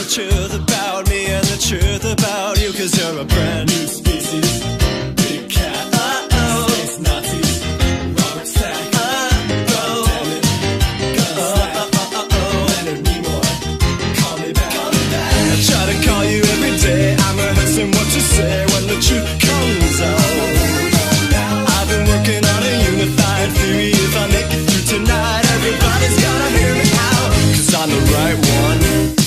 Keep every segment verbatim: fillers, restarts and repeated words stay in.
the truth about me and the truth about you, cause you're a brand new species. Big cat, uh-oh, space Nazis, Robert Stack, uh-oh, goddammit, Gunstack, uh-oh, Leonard Nimoy, call me back, call me back. I try to call you every day, I'm rehearsing what to say when the truth comes out. I've been working on a unified theory, if I make it through tonight, everybody's gonna hear me out, cause I'm the right one.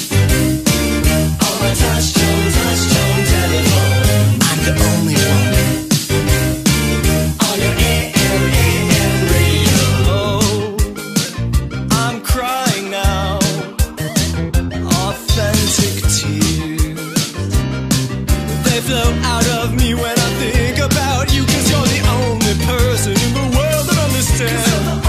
On my touch-tone, touch-tone telephone, I'm the only one. On your A M, A M radio. Oh, I'm crying now. Authentic tears, they flow out of me when I think about you, cause you're the only person in the world that understands.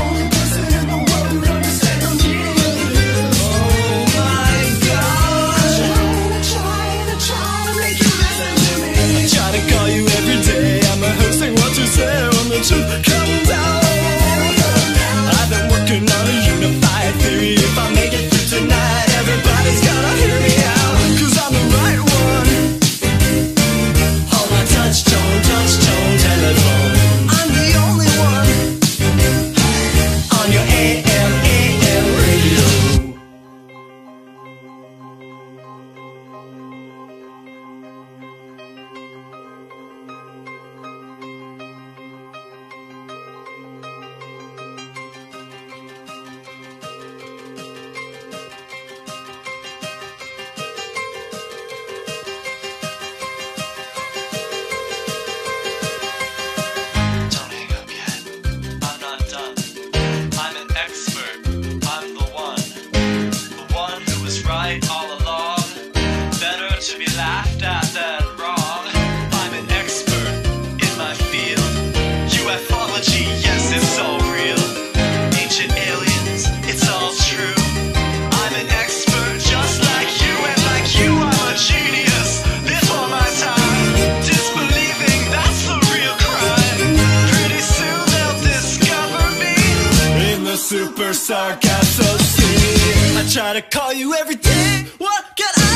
The truth comes out. I've been working on a unified theory. If I make it through tonight, everybody's gonna hear me out, cause I'm the right one. On my touch-tone, touch-tone telephone, I'm the only one. On your A M, A M radio. All along, better to be laughed at than wrong. I'm an expert in my field. Ufology, yes, it's all real. Ancient aliens, it's all true. I'm an expert just like you, and like you, I'm a genius before my time. Disbelieving, that's the real crime. Pretty soon they'll discover me in the super sargasso sea. I try to call you every day. What can I